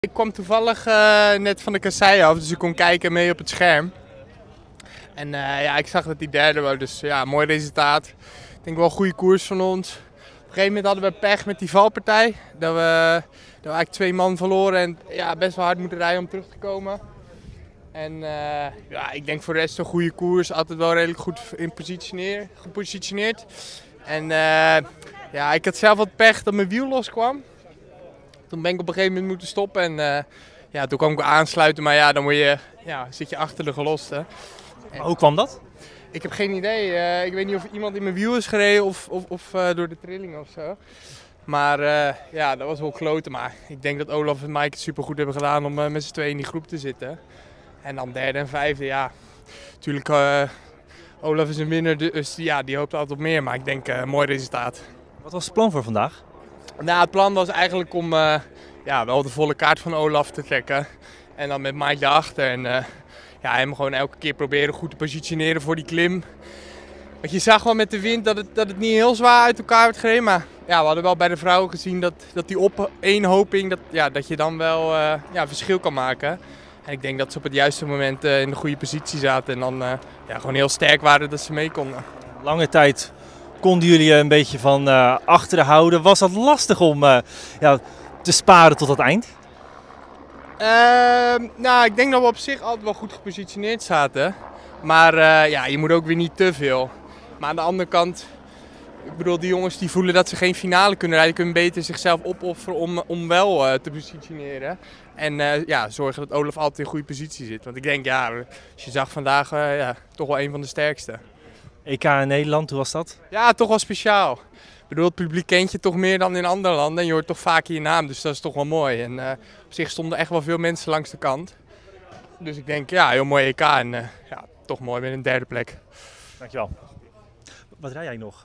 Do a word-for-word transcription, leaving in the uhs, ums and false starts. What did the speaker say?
Ik kwam toevallig uh, net van de kassei af, dus ik kon kijken mee op het scherm. En uh, ja, ik zag dat hij derde was, dus ja, mooi resultaat. Ik denk wel een goede koers van ons. Op een gegeven moment hadden we pech met die valpartij. Dat we, dat we eigenlijk twee man verloren en ja, best wel hard moeten rijden om terug te komen. En uh, ja, ik denk voor de rest een goede koers, altijd wel redelijk goed in positioneer, gepositioneerd. En uh, ja, ik had zelf wat pech dat mijn wiel loskwam. Toen ben ik op een gegeven moment moeten stoppen en uh, ja, toen kwam ik aansluiten, maar ja, dan word je, ja, zit je achter de geloste. Maar hoe kwam dat? Ik heb geen idee. Uh, ik weet niet of iemand in mijn wiel is gereden of, of, of uh, door de trilling of zo. Maar uh, ja, dat was wel kloten. Maar ik denk dat Olaf en Mike het supergoed hebben gedaan om uh, met z'n tweeën in die groep te zitten. En dan derde en vijfde, ja. Natuurlijk, uh, Olaf is een winnaar, dus ja, die hoopt altijd op meer. Maar ik denk uh, een mooi resultaat. Wat was het plan voor vandaag? Nou, het plan was eigenlijk om uh, ja, wel de volle kaart van Olaf te trekken. En dan met Mike daarachter. En uh, ja, hem gewoon elke keer proberen goed te positioneren voor die klim. Want je zag wel met de wind dat het, dat het niet heel zwaar uit elkaar werd gereden. Maar ja, we hadden wel bij de vrouwen gezien dat, dat die opeenhoping, dat, ja, dat je dan wel uh, ja, verschil kan maken. En ik denk dat ze op het juiste moment uh, in de goede positie zaten. En dan uh, ja, gewoon heel sterk waren dat ze mee konden. Lange tijd konden jullie een beetje van uh, achteren houden. Was dat lastig om uh, ja, te sparen tot het eind? Uh, nou, ik denk dat we op zich altijd wel goed gepositioneerd zaten. Maar uh, ja, je moet ook weer niet te veel. Maar aan de andere kant, ik bedoel, die jongens die voelen dat ze geen finale kunnen rijden, kunnen beter zichzelf opofferen om, om wel uh, te positioneren. En uh, ja, zorgen dat Olaf altijd in goede positie zit. Want ik denk, ja, als je zag vandaag, uh, ja, toch wel een van de sterkste. E K in Nederland, hoe was dat? Ja, toch wel speciaal. Ik bedoel, het publiek kent je toch meer dan in andere landen en je hoort toch vaker je naam, dus dat is toch wel mooi. En uh, op zich stonden echt wel veel mensen langs de kant. Dus ik denk, ja, heel mooi E K en uh, ja, toch mooi met een derde plek. Dankjewel. Wat rij jij nog?